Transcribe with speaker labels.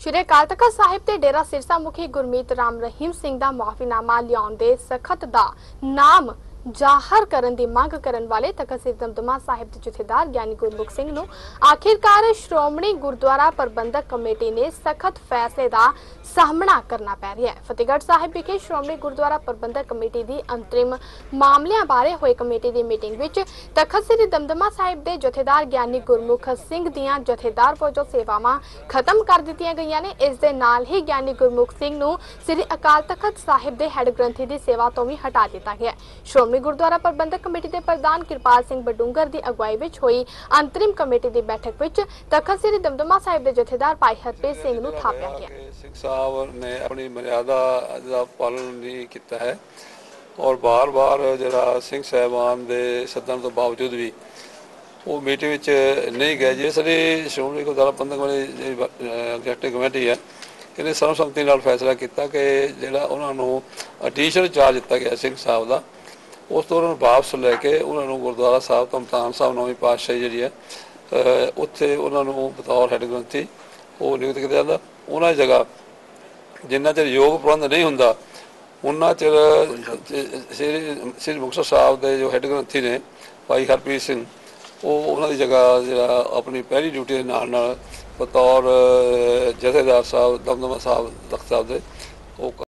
Speaker 1: श्री अकाल तख्त साहिब ते डेरा सिरसा मुखी गुरमीत राम रहीम सिंह दा माफीनामा लियाउण दे सखत दा नाम जाहर करन दी मंग करन वाले तख्त श्री दमदमा साहिब दे जथेदार ज्ञानी गुरमुख सिंह नूं आखिरकार श्रोमणी गुरुद्वारा प्रबंधक कमेटी ने सखत फैसले दा सामना करना पै रहा है। फतेहगढ़ साहिब विखे श्रोमणी गुरुद्वारा प्रबंधक कमेटी दी अंतरिम मामलिਆਂ बारे होए कमेटी दी मीटिंग विच तख्त श्री दमदमा साहिब दे जथेदार ज्ञानी गुरमुख सिंह दियां जथेदार वजों सेवावां खत्म कर दित्तियां गईयां ने। इस दे नाल ही ज्ञानी गुरमुख सिंह नूं श्री अकाल तख्त साहिब दे हैड ग्रंथी दी सेवा तो भी हटा दिता गया है। श्रोमणी गुरुद्वारा प्रबंधक कमेटी के प्रधान किरपाल सिंह बडूंगर की अगुवाई में हुई अंतरिम कमेटी की बैठक में तख्त श्री दमदमा साहिब के जथेदार भाई हरप्रीत सिंह नूं थापिया गया।
Speaker 2: सिंह साहब ने अपनी मर्यादा का पालन नहीं किया है और बार बार जरा सिंह साहबान के सदन तो बावजूद भी वो मीटिंग नहीं गए। जिस श्रोमणी गुरुद्वारा प्रबंधक एग्जैक्टिव कमेटी है इन्हें सर्वसम्मति नाल फैसला किया कि जो उन्होंने एडिशनल चार्ज दिता गया सिंह साहब का उस तो उन्होंने वापस लैके उन्होंने गुरुद्वारा साहब तमतान साहब नौवीं पातशाही जी है उत्थे उन्होंने बतौर हैड ग्रंथी वो नियुक्त किया जाता। उन्होंने जगह जिन्ना चਿਰ योग प्रबंध नहीं होंदा उन्ना चਿਰ श्री मुक्तसर साहब के जो हैड ग्रंथी ने भाई हरप्रीत सिंह वो उन्होंने जगह जरा अपनी पहली ड्यूटी के नाल बतौर जथेदार साहब दमदमा साहब तख्त साहब के